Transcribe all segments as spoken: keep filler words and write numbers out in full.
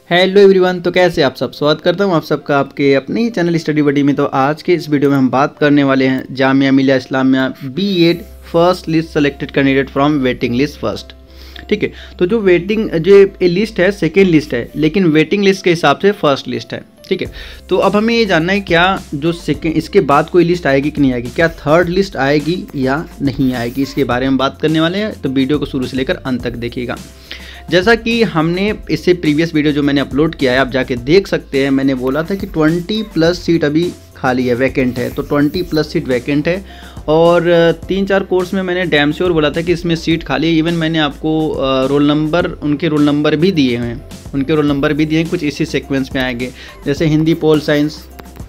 Hello everyone, तो कैसे आप सब। स्वागत करता हूं आप सबका आपके अपने ही चैनल स्टडी बडी में। तो आज के इस वीडियो में हम बात करने वाले हैं Jamia Millia Islamia B Ed first list selected candidate from waiting list first. ठीक है, तो जो वेटिंग जो ये लिस्ट है सेकेंड लिस्ट है, लेकिन वेटिंग लिस्ट के हिसाब से फर्स्ट लिस्ट है। ठीक है, तो अब हमें ये जानना है क्या जो सेकेंड इसके बाद कोई लिस्ट आएगी कि नहीं आएगी, क्या थर्ड लिस्ट आएगी या नहीं आएगी, इसके बारे में बात करने वाले हैं। तो वीडियो को शुरू से लेकर अंत तक देखिएगा। जैसा कि हमने इससे प्रीवियस वीडियो जो मैंने अपलोड किया है आप जाके देख सकते हैं, मैंने बोला था कि बीस प्लस सीट अभी खाली है, वैकेंट है। तो बीस प्लस सीट वैकेंट है और तीन चार कोर्स में मैंने डैम श्योर बोला था कि इसमें सीट खाली है। इवन मैंने आपको रोल नंबर उनके रोल नंबर भी दिए हैं उनके रोल नंबर भी दिए हैं कुछ इसी सीक्वेंस में आएंगे। जैसे Hindi pol science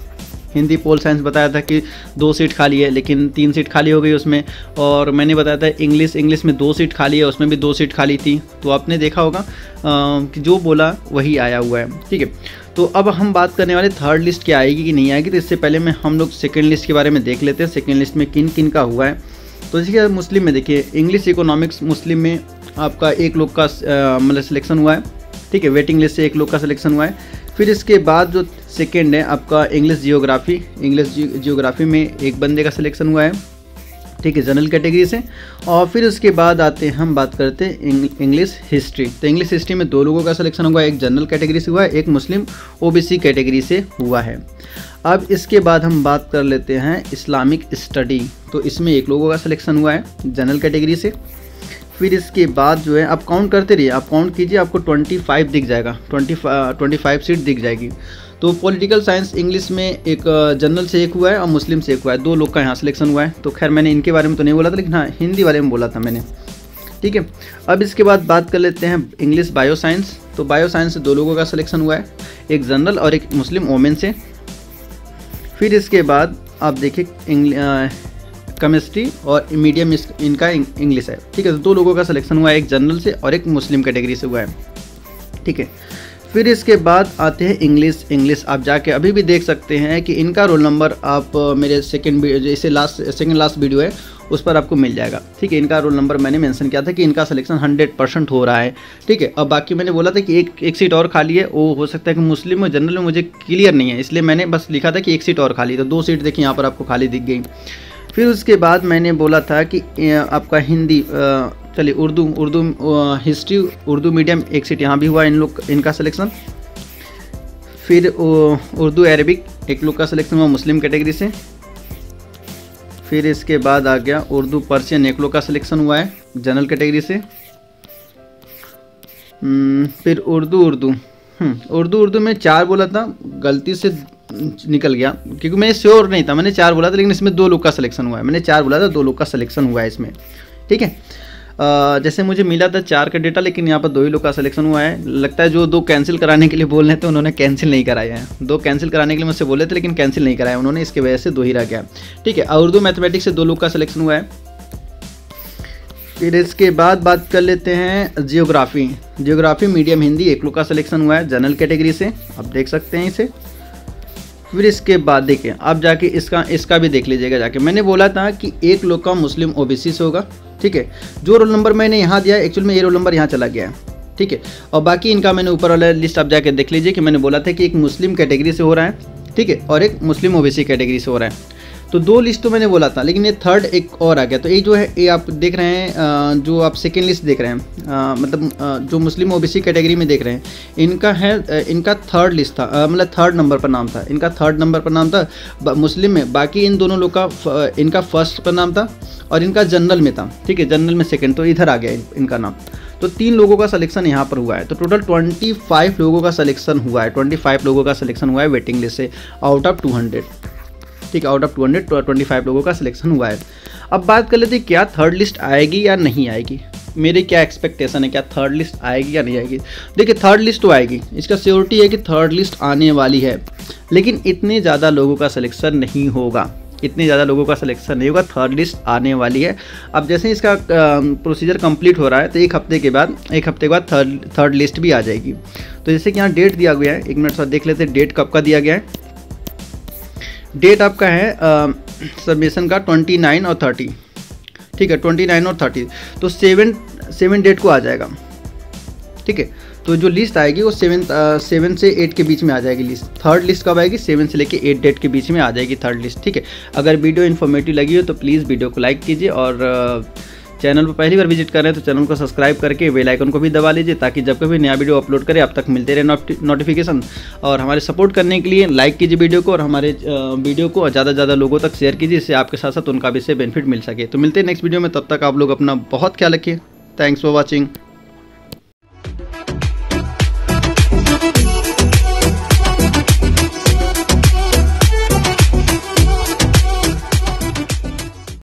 Hindi pol science बताया था कि दो सीट खाली है, लेकिन तीन सीट खाली हो गई उसमें। और मैंने बताया था इंग्लिश इंग्लिश में दो सीट खाली है, उसमें भी दो सीट खाली थी। तो आपने देखा होगा आ, कि जो बोला वही आया हुआ है। ठीक है, तो अब हम बात करने वाले थर्ड लिस्ट क्या आएगी कि नहीं आएगी। तो इससे पहले में हम लोग सेकेंड लिस्ट के बारे में देख लेते हैं, सेकेंड लिस्ट में किन किन का हुआ है। तो देखिए मुस्लिम में देखिए इंग्लिश इकोनॉमिक्स मुस्लिम में आपका एक लोग का मतलब सिलेक्शन हुआ है। ठीक है, वेटिंग लिस्ट से एक लोग का सिलेक्शन हुआ है। फिर इसके बाद जो सेकेंड है आपका इंग्लिश जियोग्राफी इंग्लिश जियोग्राफी में एक बंदे का सिलेक्शन हुआ है। ठीक है, जनरल कैटेगरी से। और फिर उसके बाद आते हैं हम बात करते हैं इंग्लिश हिस्ट्री। तो इंग्लिश हिस्ट्री में दो लोगों का सिलेक्शन हुआ है, एक जनरल कैटेगरी से हुआ है, एक मुस्लिम ओबीसी कैटेगरी से हुआ है। अब इसके बाद हम बात कर लेते हैं इस्लामिक स्टडी। तो इसमें एक लोगों का सिलेक्शन हुआ है जनरल कैटेगरी से। फिर इसके बाद जो है आप काउंट करते रहिए, आप काउंट कीजिए, आपको पच्चीस दिख जाएगा, बीस पच्चीस सीट दिख जाएगी। तो पॉलिटिकल साइंस इंग्लिश में एक जनरल से एक हुआ है और मुस्लिम से एक हुआ है, दो लोग का यहाँ सिलेक्शन हुआ है। तो खैर मैंने इनके बारे में तो नहीं बोला था, लेकिन हाँ हिंदी वाले में बोला था मैंने। ठीक है, अब इसके बाद बात कर लेते हैं इंग्लिश बायो साइंस। तो बायो साइंस से दो लोगों का सिलेक्शन हुआ है, एक जनरल और एक मुस्लिम वोमेन से। फिर इसके बाद आप देखिए केमिस्ट्री और मीडियम इनका इंग्लिश है। ठीक है, तो दो लोगों का सिलेक्शन हुआ है, एक जनरल से और एक मुस्लिम कैटेगरी से हुआ है। ठीक है, फिर इसके बाद आते हैं इंग्लिश इंग्लिश आप जाके अभी भी देख सकते हैं कि इनका रोल नंबर आप मेरे सेकंड जैसे लास्ट सेकंड लास्ट वीडियो है उस पर आपको मिल जाएगा। ठीक है, इनका रोल नंबर मैंने मेंशन किया था कि इनका सिलेक्शन हंड्रेड परसेंट हो रहा है। ठीक है, अब बाकी मैंने बोला था कि एक एक सीट और खाली है, वो हो सकता है कि मुस्लिम और जनरल में मुझे क्लियर नहीं है, इसलिए मैंने बस लिखा था कि एक सीट और खाली। तो दो सीट देखिए यहाँ पर आपको खाली दिख गई। फिर उसके बाद मैंने बोला था कि आपका हिंदी चलिए उर्दू उर्दू हिस्ट्री उर्दू मीडियम एक सीट यहाँ भी हुआ इन लोग इनका सिलेक्शन। फिर उर्दू अरबिक एक लोग का सिलेक्शन हुआ मुस्लिम कैटेगरी से। फिर इसके बाद आ गया उर्दू पर्शियन एक लोग का सिलेक्शन हुआ है जनरल कैटेगरी से। फिर उर्दू उर्दू उर्दू उर्दू में चार बोला था, गलती से निकल गया क्योंकि मैं श्योर नहीं था, मैंने चार बोला था, लेकिन इसमें दो लोग का सिलेक्शन हुआ है। मैंने चार बोला था, दो लोग का सिलेक्शन हुआ है इसमें। ठीक है, आ, जैसे मुझे मिला था चार का डेटा, लेकिन यहाँ पर दो ही लोग का सिलेक्शन हुआ है। लगता है जो दो कैंसिल कराने के लिए बोल रहे थे उन्होंने कैंसिल नहीं कराए हैं, दो कैंसिल कराने के लिए मुझसे बोले थे लेकिन कैंसिल नहीं कराया उन्होंने, इसकी वजह से दो ही रह गया। ठीक है, उर्दू मैथमेटिक्स से दो लोग का सिलेक्शन हुआ है। फिर इसके बाद बात कर लेते हैं जियोग्राफी जियोग्राफी मीडियम हिंदी एक लोग का सिलेक्शन हुआ है जनरल कैटेगरी से, आप देख सकते हैं इसे। फिर इसके बाद देखिए आप जाके इसका इसका भी देख लीजिएगा जाके, मैंने बोला था कि एक लोग का मुस्लिम ओबीसी से होगा। ठीक है, जो रोल नंबर मैंने यहाँ दिया है एक्चुअल में ये रोल नंबर यहाँ चला गया है। ठीक है, और बाकी इनका मैंने ऊपर वाला लिस्ट आप जाके देख लीजिए कि मैंने बोला था कि एक मुस्लिम कैटेगरी से हो रहा है। ठीक है, और एक मुस्लिम ओबीसी कैटेगरी से हो रहा है। तो दो लिस्ट तो मैंने बोला था, लेकिन ये थर्ड एक और आ गया। तो ये जो है ये आप देख रहे हैं, जो आप सेकेंड लिस्ट देख रहे हैं, मतलब जो मुस्लिम ओबीसी कैटेगरी में देख रहे हैं, इनका है इनका थर्ड लिस्ट था, मतलब थर्ड नंबर पर नाम था, इनका थर्ड नंबर पर नाम था मुस्लिम में। बाकी इन दोनों लोग का इनका फर्स्ट पर नाम था और इनका जनरल में था। ठीक है, जनरल में सेकेंड, तो इधर आ गया इनका नाम। तो तीन लोगों का सिलेक्शन यहाँ पर हुआ है। तो टोटल पच्चीस लोगों का सिलेक्शन हुआ है, पच्चीस लोगों का सिलेक्शन हुआ है वेटिंग लिस्ट से आउट ऑफ दो सौ। ठीक है, आउट ऑफ दो सौ पच्चीस लोगों का सिलेक्शन हुआ है। अब बात कर लेते हैं क्या थर्ड लिस्ट आएगी या नहीं आएगी, मेरे क्या एक्सपेक्टेशन है, क्या थर्ड लिस्ट आएगी या नहीं आएगी। देखिए थर्ड लिस्ट तो आएगी, इसका श्योरिटी है कि थर्ड लिस्ट आने वाली है, लेकिन इतने ज़्यादा लोगों का सिलेक्शन नहीं होगा, इतने ज़्यादा लोगों का सिलेक्शन नहीं होगा। थर्ड लिस्ट आने वाली है। अब जैसे इसका प्रोसीजर कंप्लीट हो रहा है तो एक हफ्ते के बाद एक हफ्ते के बाद थर्ड थर्ड लिस्ट भी आ जाएगी। तो जैसे कि यहाँ डेट दिया गया है, एक मिनट साथ देख लेते हैं डेट कब का दिया गया है। डेट आपका है सबमिशन का उनतीस और तीस। ठीक है, उनतीस और तीस, तो सेवन सेवन डेट को आ जाएगा। ठीक है, तो जो लिस्ट आएगी वो सेवन सेवन से एट के बीच में आ जाएगी लिस्ट। थर्ड लिस्ट कब आएगी? सेवन से लेके एट डेट के बीच में आ जाएगी थर्ड लिस्ट, ठीक है। अगर वीडियो इन्फॉर्मेटिव लगी हो तो प्लीज़ वीडियो को लाइक कीजिए और चैनल पर पहली बार विजिट कर रहे हैं तो चैनल को सब्सक्राइब करके बेल आइकन को भी दबा लीजिए, ताकि जब कभी नया वीडियो अपलोड करें आप तक मिलते रहे नोटिफिकेशन। और हमारे सपोर्ट करने के लिए लाइक कीजिए वीडियो को और हमारे वीडियो को ज़्यादा से ज़्यादा लोगों तक शेयर कीजिए, इससे आपके साथ साथ उनका भी इससे बेनिफिट मिल सके। तो मिलते हैं नेक्स्ट वीडियो में, तब तक आप लोग अपना बहुत ख्याल रखिए। Thanks for watching.